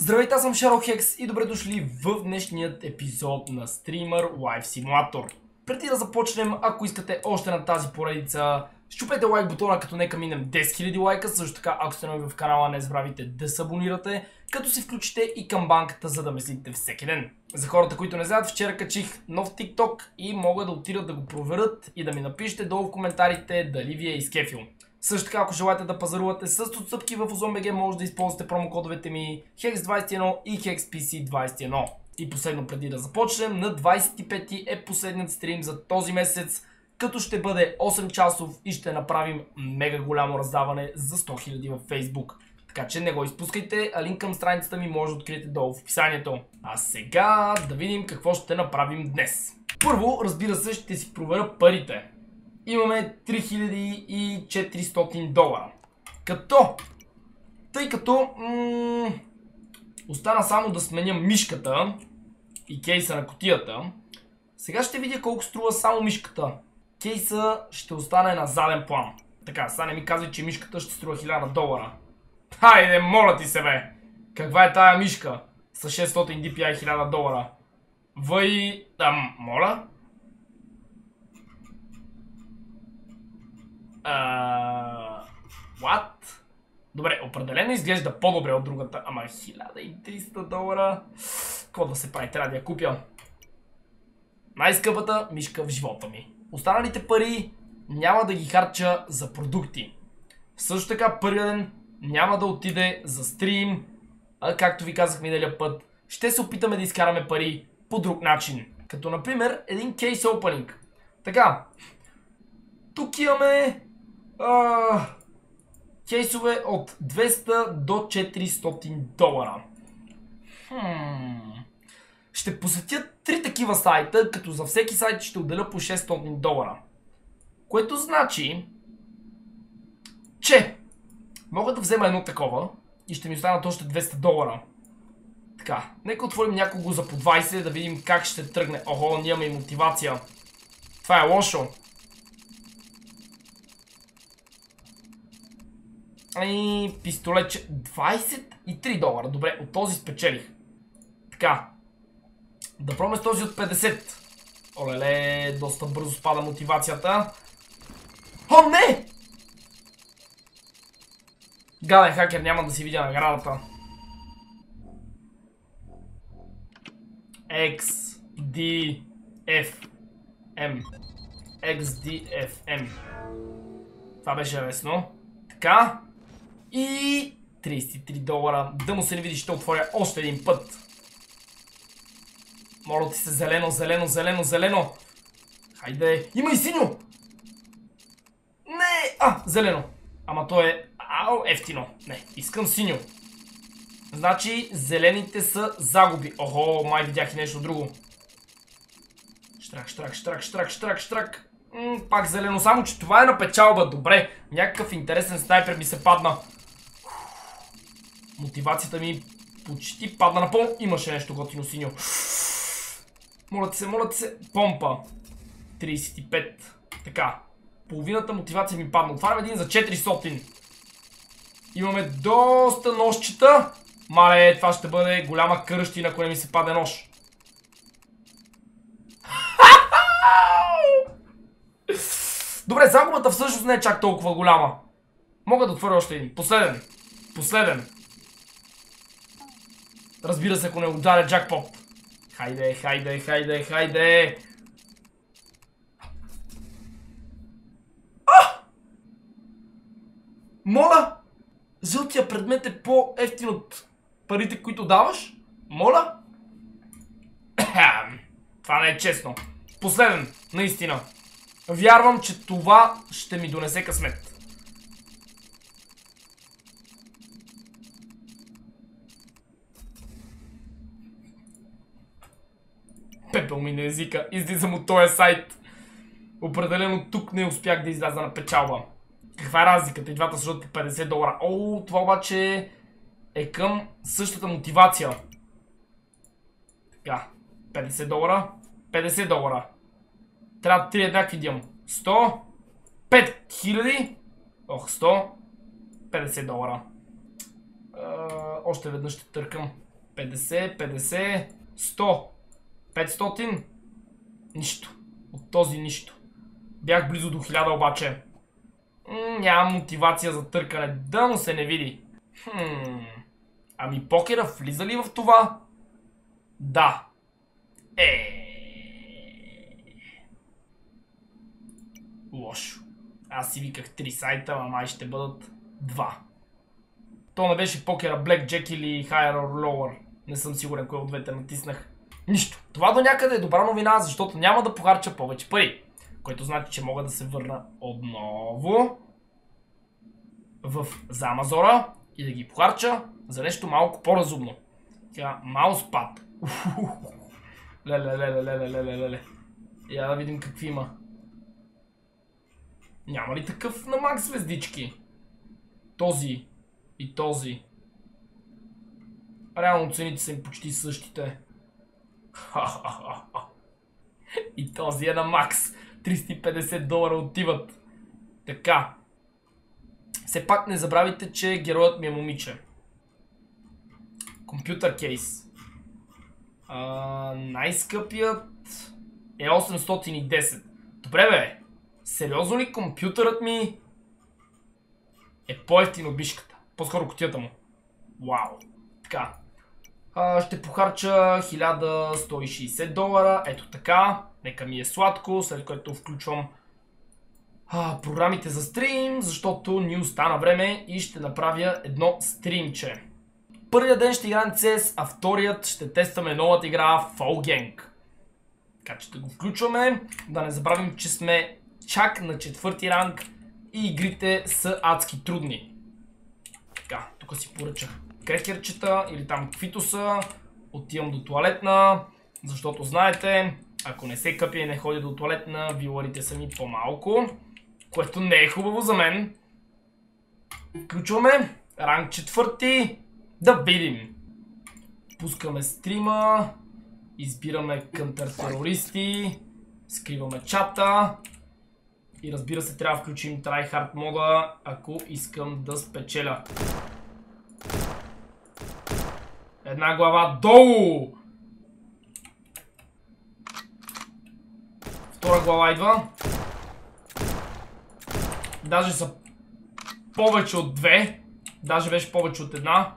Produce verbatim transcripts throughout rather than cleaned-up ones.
Здравейте, аз съм Шаро-Хекс и добре дошли в днешният епизод на Streamer Live Simulator. Преди да започнем, ако искате още на тази поредица, щупете лайк бутона, като нека минем десет хиляди лайка. Също така, ако сте нови в канала, не забравяйте да се абонирате, като се включите и камбанката, за да ме следите всеки ден. За хората, които не знаят, вчера качих нов TikTok и могат да отидат да го проверят и да ми напишете долу в коментарите дали ви е изкефил. Също така, ако желаете да пазарувате с отстъпки в OzonBG, може да използвате промокодовете ми хекс двайсет и едно и хекс пи си двайсет и едно. И последно, преди да започнем, на двайсет и пети е последният стрим за този месец, като ще бъде осем часов и ще направим мега голямо раздаване за сто хиляди във Facebook. Така че не го изпускайте, а линк към страницата ми може да откриете долу в описанието. А сега да видим какво ще направим днес. Първо, разбира се, ще си проверя парите. Имаме три хиляди и четиристотин долара. Като, тъй като м остана само да сменя мишката и кейса на кутията, сега ще видя колко струва само мишката. Кейса ще остане на заден план. Така, сега не ми казвай, че мишката ще струва хиляда долара. Хайде, моля ти се, бе! Каква е тая мишка с шестстотин ди пи ай хиляда долара? Въй... Там, моля? Uh, what? Добре, определено изглежда по-добре от другата, ама хиляда и триста долара. Какво да се прави, трябва да я купя. Най-скъпата мишка в живота ми. Останалите пари няма да ги харча за продукти. Също така първия ден няма да отиде за стрим, а както ви казах миналия път, ще се опитаме да изкараме пари по друг начин. Като например един кейс opening. Така, тук имаме Uh, кейсове от двеста до четиристотин долара. Hmm. Ще посетя три такива сайта, като за всеки сайт ще отделя по шестстотин долара. Което значи, че мога да взема едно такова и ще ми останат още двеста долара. Така, нека отворим някого за по двайсет, да видим как ще тръгне. Охо, ние имаме и мотивация. Това е лошо. И пистолетче двайсет и три долара. Добре, от този спечелих. Така. Да пробваме с този от петдесет. Олеле, доста бързо спада мотивацията. О, не! Гаден хакер, няма да си видя наградата. Екс Ди Еф Ем. Екс Ди Еф Ем. Това беше лесно. Така. И трийсет и три долара. Да му се не види, ще отворя още един път. Моля ти се, зелено, зелено, зелено, зелено. Хайде. Има и синьо. Не. А, зелено. Ама то е ау, ефтино. Не, искам синьо. Значи зелените са загуби. Охо, май видях и нещо друго. Штрак, штрак, штрак, штрак, штрак, штрак. М, пак зелено, само че това е на печалба. Добре, някакъв интересен снайпер ми се падна. Мотивацията ми почти падна напълно. Имаше нещо готино синьо. Моля ти се, моля ти се. Помпа. трийсет и пет. Така. Половината мотивация ми падна. Отварям един за четиристотин. Имаме доста ножчета. Мале, това ще бъде голяма кръщина, ако не ми се паде нож. Добре, загубата всъщност не е чак толкова голяма. Мога да отворя още един. Последен. Последен. Разбира се, ако не ударя джакпот. Хайде, хайде, хайде, хайде. А! Моля! Жълтия предмет е по-ефтин от парите, които даваш? Моля? Това не е честно. Последен, наистина. Вярвам, че това ще ми донесе късмет. Пепел ми на езика. Излизам от този сайт. Определено тук не успях да изляза на печалба. Каква е разликата? И двата съждат по петдесет долара. О, това обаче е към същата мотивация. Така. петдесет долара. петдесет долара. Трябва три еднакви да имам. сто. пет хиляди. Ох, сто. петдесет долара. А, още веднъж ще търкам. петдесет, петдесет, сто, петстотин. Нищо. От този нищо. Бях близо до хиляда обаче. М, нямам мотивация за търкане. Да му се не види. Хм. Ами покера влиза ли в това? Да. Е. Лошо. Аз си виках три сайта, а май ще бъдат два. То не беше покера Blackjack или Higher or Lower. Не съм сигурен кой от двете натиснах. Нищо. Това до някъде е добра новина, защото няма да похарча повече пари. Което значи, че мога да се върна отново в Замазора и да ги похарча за нещо малко по-разумно. Сега, мауспад. Леле, леле, леле, леле, леле. Я да видим какви има. Няма ли такъв на макс звездички? Този и този. Реално цените са им почти същите. И този е на макс. триста и петдесет долара отиват. Така. Все пак не забравяйте, че героят ми е момиче. Компютър кейс. Най-скъпият е осемстотин и десет. Добре бе. Сериозно ли компютърът ми е по-евтин от бишката? По-скоро кутията му. Вау. Така. А, ще похарча хиляда сто и шейсет долара. Ето така. Нека ми е сладко, след което включвам а, програмите за стрим, защото ни остана време и ще направя едно стримче. Първият ден ще играем си ес, а вторият ще тестваме новата игра Fall Gang. Така че да го включваме. Да не забравим, че сме чак на четвърти ранг и игрите са адски трудни. Така, тук си поръчах крекерчета или там каквито са. Отивам до туалетна, защото знаете, ако не се къпя и не ходя до туалетна, виларите са ми по-малко, което не е хубаво за мен. Включваме ранг четвърти, да видим. Пускаме стрима, избираме контртерористи, скриваме чата и разбира се трябва да включим tryhard мода, ако искам да спечеля. Една глава долу! Втора глава идва. Даже са повече от две. Даже беше повече от една.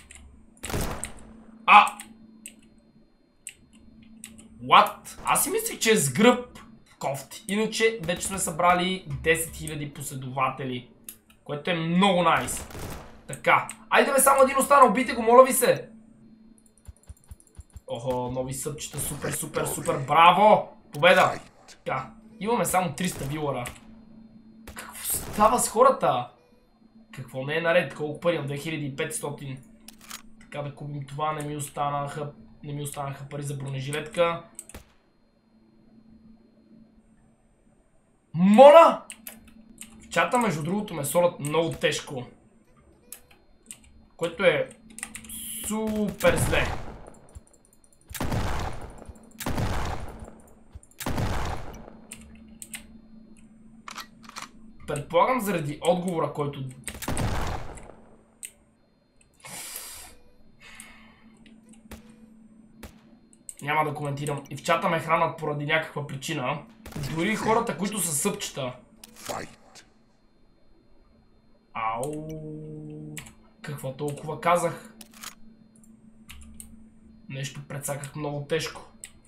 А! What? Аз си мислих, че е с гръб кофти. Иначе вече сме събрали десет хиляди последователи. Което е много найс. Така. Айде бе, само един остана. Убийте го, моля ви се. Охо, нови събчета. Супер, супер, супер. Браво! Победа! Така. Имаме само триста вилара. Какво става с хората? Какво не е наред? Колко пари имам? две хиляди и петстотин. Така да купим това. Не ми останаха, не ми останаха пари за бронежилетка. Моля! В чата, между другото, ме солят много тежко. Което е супер зле. Предполагам заради отговора, който... Няма да коментирам. И в чата ме хранат поради някаква причина. Дори хората, които са събчета. Ау... Какво толкова казах? Нещо прецаках много тежко.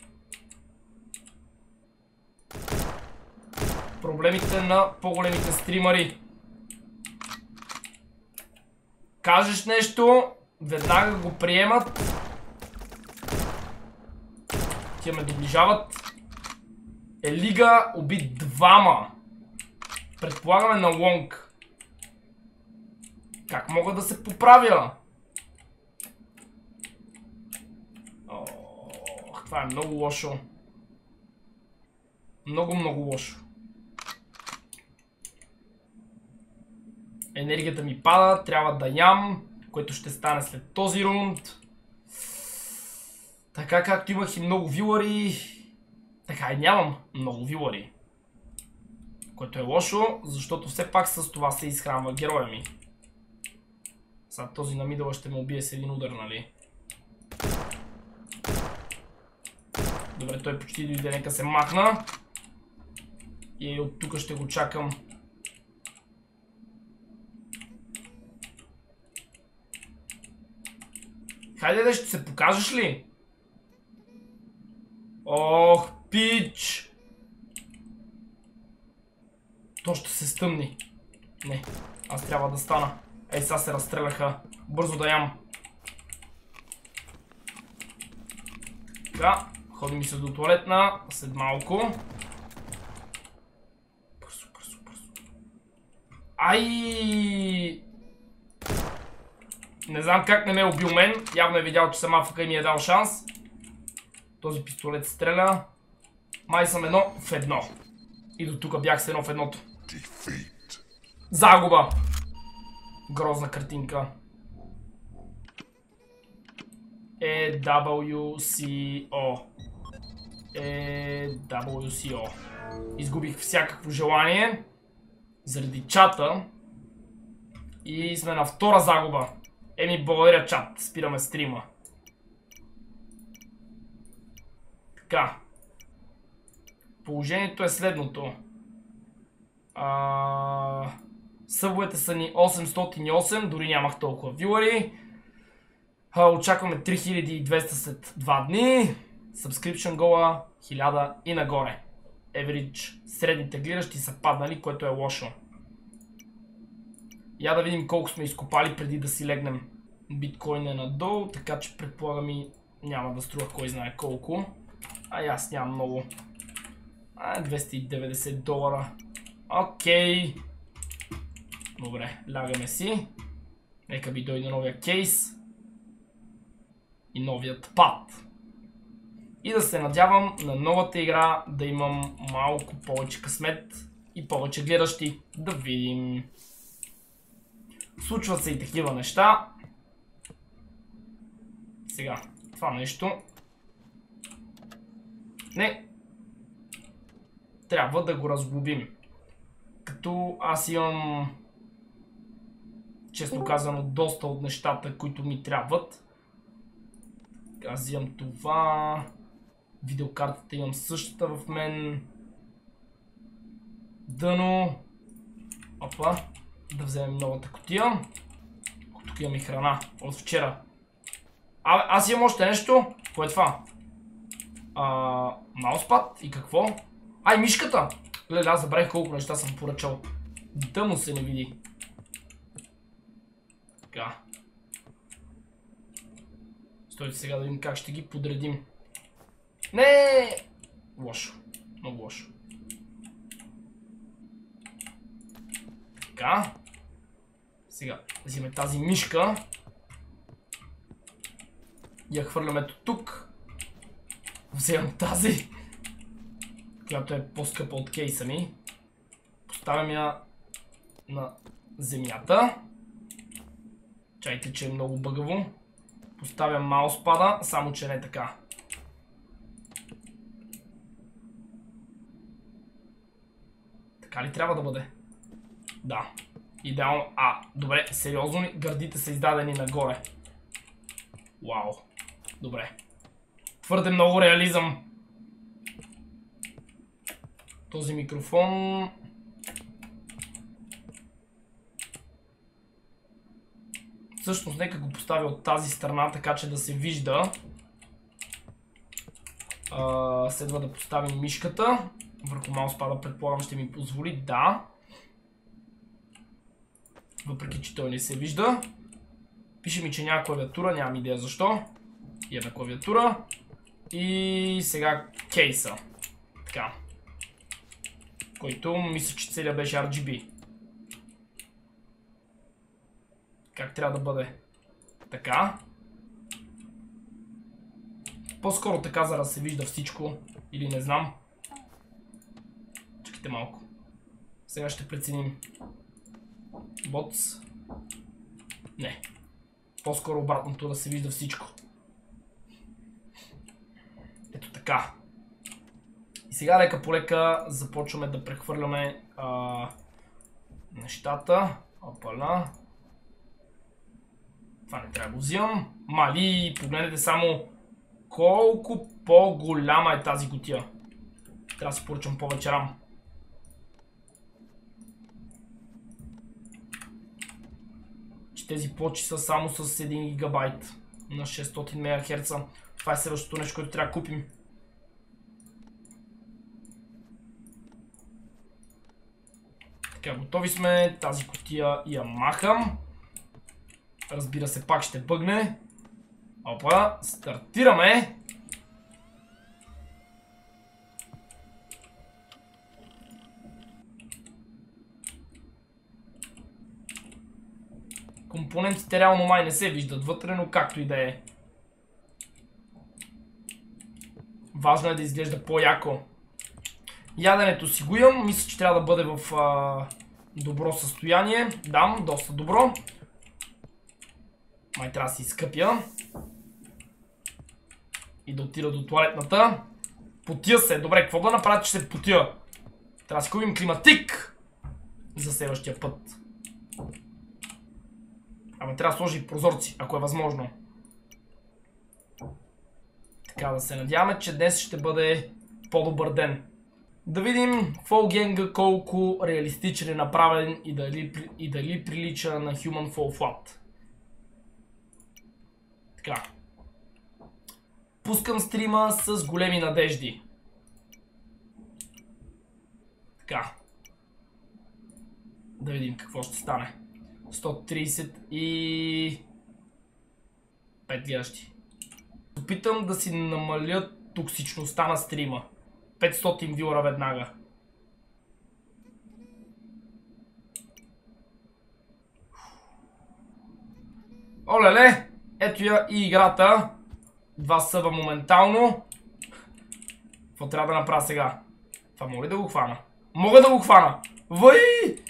Проблемите на по-големите стримари. Кажеш нещо, веднага го приемат. Тя ме доближават. Елига уби двама. Предполагаме на лонг. Как мога да се поправя? Ох, това е много лошо. Много, много лошо. Енергията ми пада, трябва да ям, което ще стане след този рунд. Така както имах и много вилари, така и нямам много вилари. Което е лошо, защото все пак с това се изхранва героя ми. Сега този на мидъла ще ме убие с един удар, нали? Добре, той почти дойде, нека се махна. И от тук ще го чакам. Хайде да, ще се покажеш ли? Ох, пич! То ще се стъмни. Не, аз трябва да стана. Ей, сега се разстреляха. Бързо да ям. Така, ходим и се до туалетна. След малко. Бързо, бързо, бързо. Ай! Не знам как не ме е убил мен. Явно е видял, че съм афъка и ми е дал шанс. Този пистолет стреля. Май съм едно в едно. И до тук бях с едно в едното. Загуба! Грозна картинка. Е, дабъл ю си о. Е, дабъл ю си о. Изгубих всякакво желание. Заради чата. И сме на втора загуба. Еми, благодаря, чат. Спираме стрима. Така. Положението е следното. А... Събовете са ни осемстотин и осем, дори нямах толкова вюари. Очакваме три хиляди и двеста след два дни. Subscription гола хиляда и нагоре. Average, средните гледащи са паднали, което е лошо. Я да видим колко сме изкопали преди да си легнем. Биткоин е надолу, така че предполагам и няма да струва кой знае колко. А и аз нямам много. А, двеста и деветдесет долара. Окей. Добре, лягаме си. Нека би дойде новия кейс. И новият пад. И да се надявам на новата игра да имам малко повече късмет и повече гледащи. Да видим. Случват се и такива неща. Сега, това нещо. Не. Трябва да го разглобим. Като аз имам, честно казано, доста от нещата, които ми трябват. Аз имам това. Видеокартата имам същата в мен. Дъно. Опа. Да вземем новата кутия. Тук имам и храна от вчера. Абе, аз имам още нещо. Кое е това? А, мауспад и какво? Ай, мишката! Леле, аз забравих колко неща съм поръчал. Да му се не види. Така. Стойте сега да видим как ще ги подредим. Не! Лошо. Много лошо. Така. Сега взимаме тази мишка. Я хвърляме тук. Вземам тази, която е по-скъпа от кейса ми. Поставям я на земята. Чайте, че е много бъгаво. Поставям мауспада, само че не е така. Така ли трябва да бъде? Да. Идеално. А, добре, сериозно ли? Гърдите са издадени нагоре. Вау. Добре. Твърде много реализъм. Този микрофон... Всъщност нека го поставя от тази страна, така че да се вижда. А, следва да поставим мишката. Върху мауспада, предполагам, ще ми позволи. Да. Въпреки, че той не се вижда. Пише ми, че няма клавиатура, нямам идея защо. Имаме клавиатура. И сега кейса. Така. Който мисля, че целият беше ар джи би. Как трябва да бъде? Така. По-скоро така, за да се вижда всичко. Или не знам. Чакайте малко. Сега ще преценим. Боц. Не. По-скоро обратното, да се вижда всичко. Ето така. И сега лека по лека започваме да прехвърляме а, нещата. Опала. Това не трябва да го взимам. Мали, погледнете само колко по-голяма е тази кутия. Трябва да си поръчам повече рам. Че тези плочи са само с един гигабайт на шестстотин мегахерца. Това е следващото нещо, което трябва да купим. Така, готови сме. Тази кутия я махам. Разбира се, пак ще бъгне. Опа, стартираме. Компонентите реално май не се виждат вътре, но както и да е. Важно е да изглежда по-яко. Яденето си го имам. Мисля, че трябва да бъде в а, добро състояние. Да, доста добро. Май трябва да си изкъпя. И да отида до туалетната. Потия се. Добре, какво да направя, че се потия? Трябва да си купим климатик за следващия път. Ама трябва да сложи и прозорци, ако е възможно. Така да се надяваме, че днес ще бъде по-добър ден. Да видим Фолгенга колко реалистичен е направен и дали, и дали прилича на Human Fall Flat. Така. Пускам стрима с големи надежди. Така. Да видим какво ще стане. сто тридесет и пет гледащи. Опитам да си намаля токсичността на стрима. петстотин вюра веднага. Олеле! Ето я и играта. Два съва моментално. Какво трябва да направя сега? Това мога ли да го хвана? Мога да го хвана! Въй!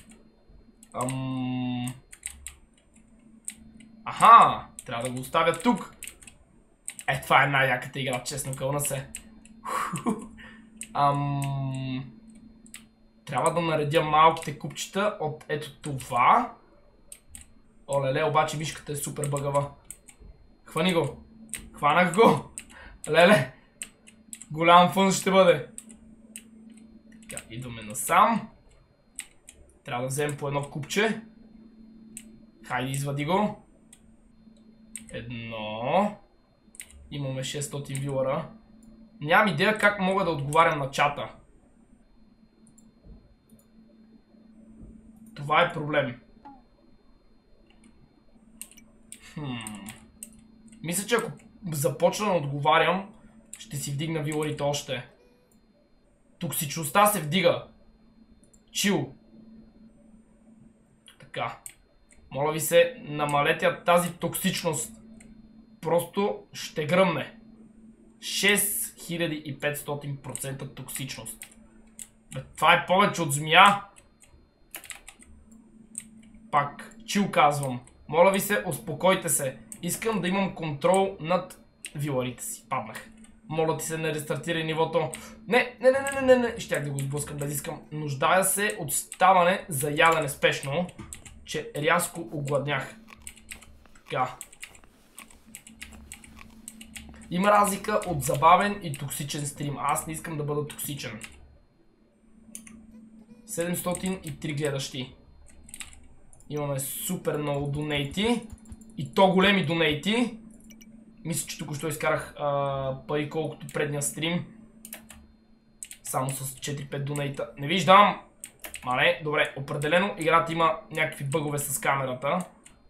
Ам... Аха! Трябва да го оставя тук. Е, това е най-яката игра, честно кълна се. Ам... Трябва да наредя малките купчета от ето това. Олеле, обаче мишката е супер бъгава. Хвани го. Хванах го. Леле. Голям фън ще бъде. Така, идваме насам. Трябва да вземем по едно купче. Хайде, извади го. Едно. Имаме шестстотин вюлара. Нямам идея как мога да отговарям на чата. Това е проблем. Хм. Мисля, че ако започна да отговарям, ще си вдигна виларите още. Токсичността се вдига. Чил. Така. Моля ви се, намалете тази токсичност. Просто ще гръмне. шест хиляди и петстотин процента токсичност. Бе, това е повече от змия. Пак, чил казвам. Моля ви се, успокойте се. Искам да имам контрол над виларите си. Паднах. Моля ти се, не рестартирай нивото. Не, не, не, не, не, не. Щях да го сблъскам, без искам. Нуждая се от ставане за ядене спешно, че рязко огладнях. Така. Има разлика от забавен и токсичен стрим. Аз не искам да бъда токсичен. седемстотин и три гледащи. Имаме супер много донейти. И то големи донейти. Мисля, че тук що изкарах а, пари колкото предния стрим. Само с четири-пет донейта. Не виждам. Мале, добре, определено играта има някакви бъгове с камерата.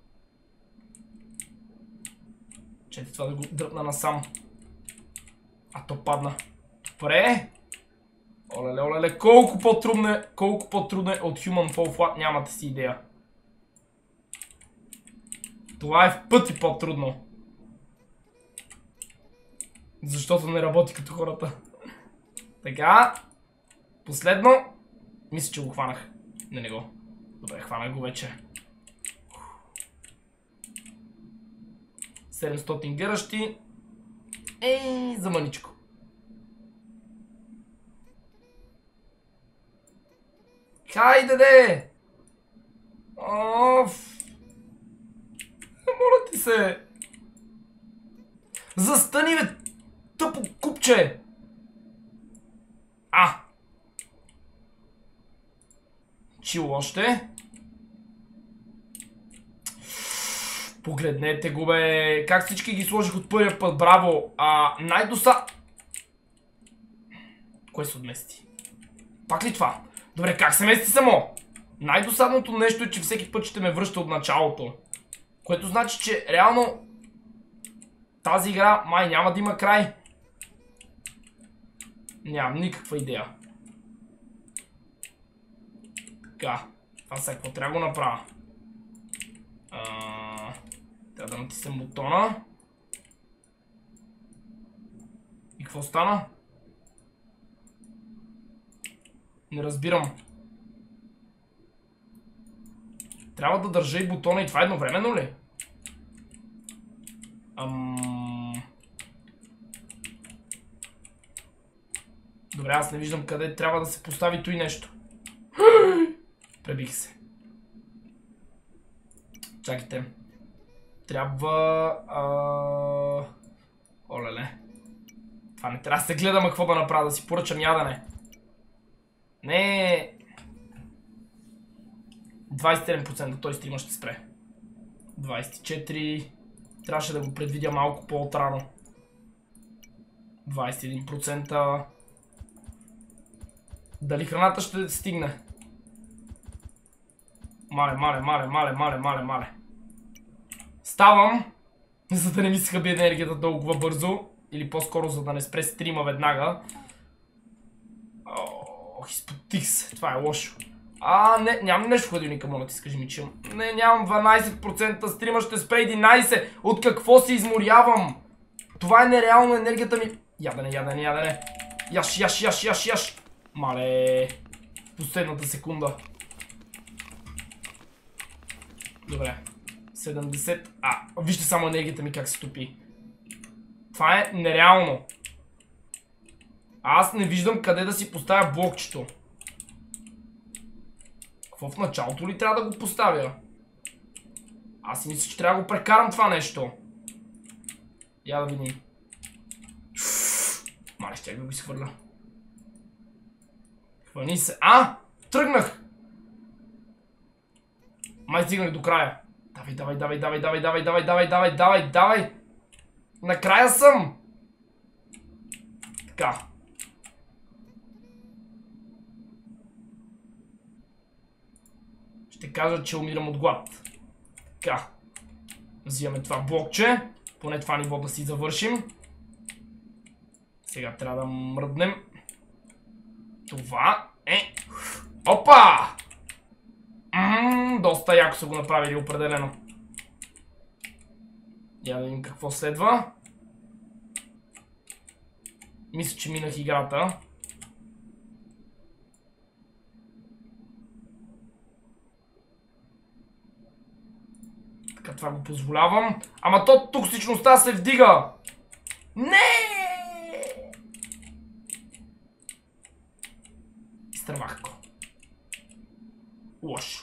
Чете това да го дръпна насам. А то падна. Добре. Олеле, олеле, колко по-трудно е, колко по-трудно е от Human Fall Flat, нямате си идея. Това е в пъти по-трудно. Защото не работи като хората. Така. Последно. Мисля, че го хванах. Не, не го. Добре, хванах го вече. седемстотин гърщи. Ей, за мъничко. Хайде де! Оф! Моля ти се! Застани, бе! блокче! А! Чил още. Погледнете го, бе. Как всички ги сложих от първия път, браво. А, най-доса... Кое се отмести? Пак ли това? Добре, как се мести само? Най-досадното нещо е, че всеки път ще ме връща от началото. Което значи, че реално тази игра май няма да има край. Нямам никаква идея. Така, това сега какво трябва да го направя? А, трябва да натиснем бутона. И какво стана? Не разбирам. Трябва да държа и бутона и това едновременно ли? Ам... Добре, аз не виждам къде трябва да се постави той нещо. Пребих се. Чакайте. Трябва... А... Олеле. Това не трябва да се гледам, какво да направя, да си поръчам ядене. Не. двайсет и седем процента той стрима ще спре. двайсет и четири. Трябваше да го предвидя малко по-отрано. двайсет и един процента. Дали храната ще стигне? Мале, мале, мале, мале, мале, мале, мале. Ставам, за да не ми се хаби енергията толкова бързо. Или по-скоро, за да не спре стрима веднага. Ох, изпотих се. Това е лошо. А, не, нямам нещо в хладилника, моля ти, скажи ми, че имам. Не, нямам дванайсет процента, стрима ще спре единайсет процента. От какво се изморявам? Това е нереално, енергията ми. Ядене, ядене, ядене. Яш, яш, яш, яш, яш. Мале. Последната секунда. Добре. седемдесет. А, вижте само енергията ми как се топи. Това е нереално. Аз не виждам къде да си поставя блокчето. Какво в началото ли трябва да го поставя? Аз си мисля, че трябва да го прекарам това нещо. Я да видим. Мале, ще го изхвърля. Хвани се. А! Тръгнах! Май стигнах до края. Давай, давай, давай, давай, давай, давай, давай, давай, давай, давай, давай. Накрая съм! Така. Ще кажа, че умирам от глад. Така. Взимаме това блокче. Поне това ниво да си завършим. Сега трябва да мръднем. Това е... Опа! Ммм, доста яко са го направили, определено. Я да видим какво следва. Мисля, че минах играта. Така, това го позволявам. Ама то токсичността се вдига! Не! Изтървах го. Лошо.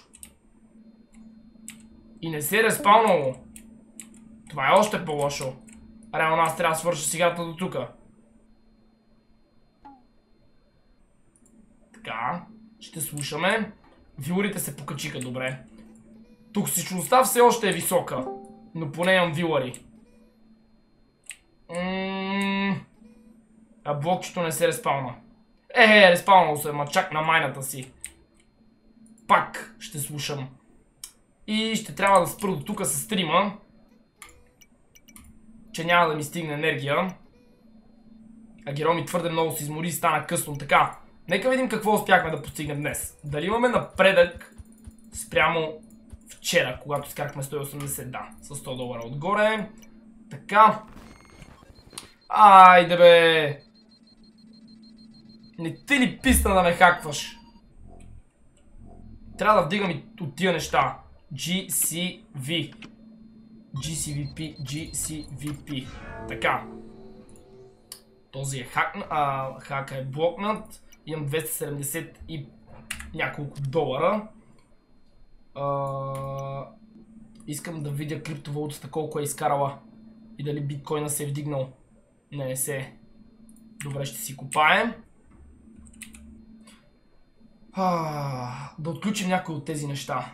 И не се е респаунало. Това е още по-лошо. Реално аз трябва да свърша с играта до тука. Така. Ще слушаме. Виларите се покачиха добре. Токсичността все още е висока. Но поне имам вилари. Ммм... А блокчето не се респауна. Е, респаунало се, ма чак на майната си. Пак ще слушам. И ще трябва да спра до тука с стрима. Че няма да ми стигне енергия. А герой ми твърде много се измори и стана късно. Така, нека видим какво успяхме да постигнем днес. Дали имаме напредък спрямо вчера, когато изкарахме сто и осемдесет, да, с сто долара отгоре. Така. Айде бе. Не ти ли писна да ме хакваш? Трябва да вдигам и от тия неща. джи си ви. джи си ви пи, джи си ви пи. Така. Този е хак, а, хака е блокнат. Имам двеста и седемдесет и няколко долара. А, искам да видя криптовалутата колко е изкарала. И дали биткоина се е вдигнал. Не, не се е. Добре, ще си копаем. А, да отключим някои от тези неща.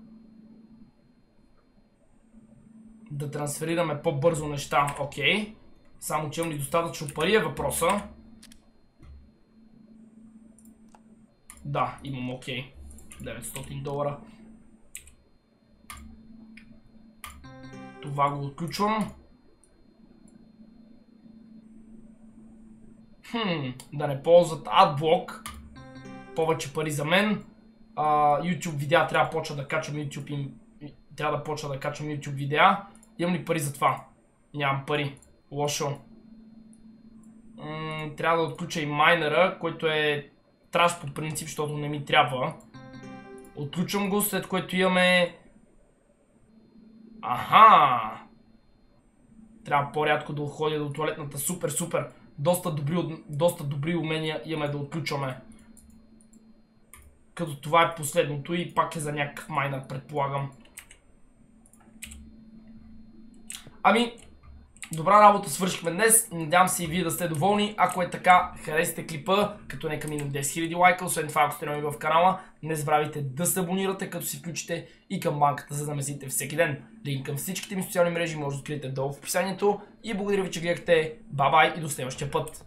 Да трансферираме по-бързо неща. Окей. Само че имам ли достатъчно пари е въпроса. Да, имам окей. деветстотин долара. Това го отключвам. Хм, да не ползват AdBlock. Повече пари за мен. А, YouTube видеа трябва да почва да качвам YouTube им. Трябва да почва да качвам YouTube видеа. Имам ли пари за това? Нямам пари. Лошо. М- трябва да отключа и майнера, който е траш по принцип, защото не ми трябва. Отключвам го, след което имаме... Аха! Трябва по-рядко да ходя до туалетната. Супер, супер! Доста добри, доста добри умения имаме да отключваме. Като това е последното и пак е за някакъв майнер, предполагам. Ами, добра работа свършихме днес. Надявам се и вие да сте доволни. Ако е така, харесайте клипа, като нека минем десет хиляди лайка. Освен това, ако сте нови в канала, не забравяйте да се абонирате, като си включите и камбанката, за да ме следите всеки ден. Линк към всичките ми социални мрежи може да откриете долу в описанието. И благодаря ви, че гледахте. Бай-бай и до следващия път.